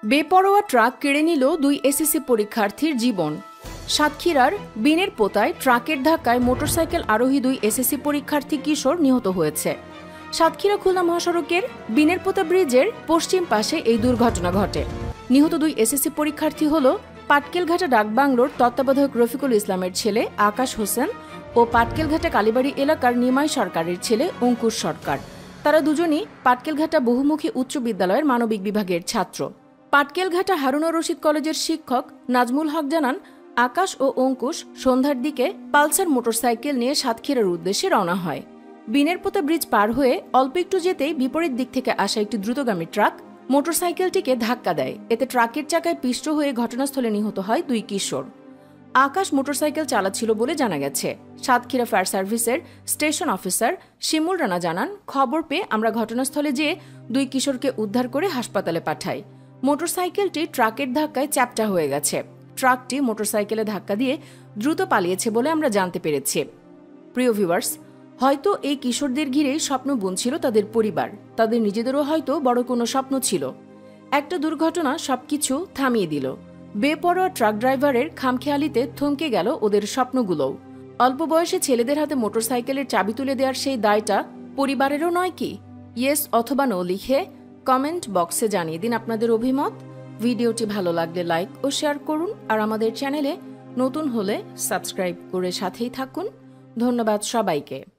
বেপরোয়া ট্রাক কেড়ে নিল দুই এসএসসি পরীক্ষার্থীর জীবন। সাতক্ষীরার বিনের পোতায় ট্রাকের ধাক্কায় মোটরসাইকেল আরোহী দুই এসএসসি পরীক্ষার্থী কিশোর নিহত হয়েছে। সাতক্ষীরা খুলনা মহাসড়কের বিনের পোতা ব্রিজের পশ্চিম পাশে এই দুর্ঘটনা ঘটে। নিহত দুই এসএসসি পরীক্ষার্থী হল পাটকেলঘাটা ডাকবাংলোর তত্ত্বাবধায়ক রফিকুল ইসলামের ছেলে আকাশ হোসেন ও পাটকেলঘাটা কালীবাড়ি এলাকার নিমাই সরকারের ছেলে অঙ্কুশ সরকার। তারা দুজনই পাটকেলঘাটা বহুমুখী উচ্চ বিদ্যালয়ের মানবিক বিভাগের ছাত্র। পাটকেলঘাটা হারুনুর রশিদ কলেজের শিক্ষক নাজমুল হক জানান, আকাশ ও অঙ্কুশ সন্ধ্যার দিকে পালসার মোটরসাইকেল নিয়ে সাতক্ষীরার উদ্দেশ্যে রওনা হয়। বিনের পোতা ব্রিজ পার হয়ে অল্প একটু যেতেই বিপরীত দিক থেকে আসা একটি দ্রুতগামী ট্রাক মোটরসাইকেলটিকে ধাক্কা দেয়। এতে ট্রাকের চাকায় পিষ্ট হয়ে ঘটনাস্থলে নিহত হয় দুই কিশোর। আকাশ মোটরসাইকেল চালাচ্ছিল বলে জানা গেছে। সাতক্ষীরা ফায়ার সার্ভিসের স্টেশন অফিসার শিমুল রানা জানান, খবর পেয়ে আমরা ঘটনাস্থলে যেয়ে দুই কিশোরকে উদ্ধার করে হাসপাতালে পাঠাই। মোটরসাইকেলটি ট্রাকের ধাক্কায় চ্যাপ্টা হয়ে গেছে। ট্রাকটি মোটরসাইকেলে ধাক্কা দিয়ে দ্রুত পালিয়েছে বলে আমরা জানতে পেরেছি। প্রিয় ভিউয়ার্স, হয়তো এই কিশোরদের ঘিরেই স্বপ্ন বুনছিল তাদের পরিবার। তাদের নিজেদেরও হয়তো বড় কোনো স্বপ্ন ছিল। একটা দুর্ঘটনা সবকিছু থামিয়ে দিল। বেপরোয়া ট্রাক ড্রাইভারের খামখেয়ালিতে থমকে গেল ওদের স্বপ্নগুলোও। অল্প বয়সে ছেলেদের হাতে মোটরসাইকেলের চাবি তুলে দেওয়ার সেই দায়টা পরিবারেরও নয় কি? ইয়েস অথবা নো লিখে কমেন্ট বক্সে জানিয়ে দিন আপনাদের অভিমত। ভিডিওটি ভালো লাগলে লাইক ও শেয়ার করুন, আর আমাদের চ্যানেলে নতুন হলে সাবস্ক্রাইব করে সাথেই থাকুন। ধন্যবাদ সবাইকে।